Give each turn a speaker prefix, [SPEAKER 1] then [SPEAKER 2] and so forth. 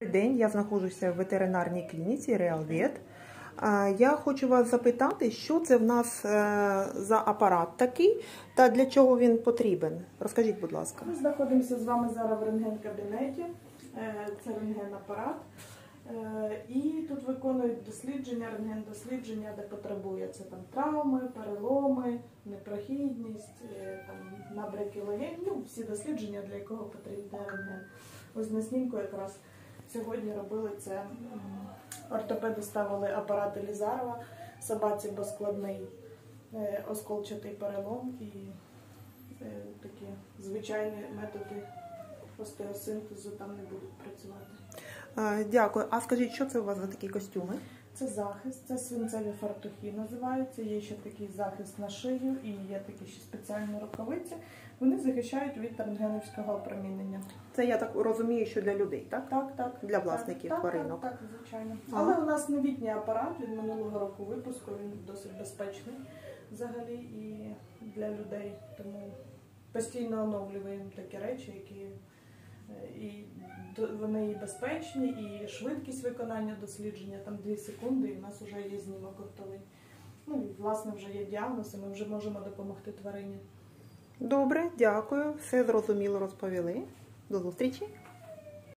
[SPEAKER 1] День, я знаходжуся в ветеринарній клініці Реалвет. Я хочу вас запитати, що це в нас за апарат такий та для чого він потрібен. Розкажіть, будь ласка.
[SPEAKER 2] Ми знаходимося з вами зараз в рентген-кабінеті. Це рентген-апарат. І тут виконують дослідження, рентген-дослідження, де потребуються там травми, переломи, непрохідність, набряки легень. Всі дослідження, для якого потрібен рентген. Ось на снімку якраз сьогодні робили це. Ортопеди ставили апарат Елізарова, собаці, бо складний осколчатий перелом і такі звичайні методи остеосинтезу там не будуть працювати.
[SPEAKER 1] Дякую. А скажіть, що це у вас за такі костюми?
[SPEAKER 2] Це захист, це свинцеві фартухи називаються, є ще такий захист на шию і є такі ще спеціальні рукавиці. Вони захищають від рентгенівського опромінення.
[SPEAKER 1] Це, я так розумію, що для людей, так?
[SPEAKER 2] Так.
[SPEAKER 1] Для власників тваринок.
[SPEAKER 2] Так, звичайно. Але у нас новітній апарат від минулого року випуску, він досить безпечний взагалі і для людей. Тому постійно оновлюємо такі речі, які вони і безпечні, і швидкість виконання дослідження, там 2 секунди, і в нас вже є знімок готовий. І, власне, вже є діагноз, і ми вже можемо допомогти тварині.
[SPEAKER 1] Добре, дякую. Все зрозуміло розповіли. До зустрічі.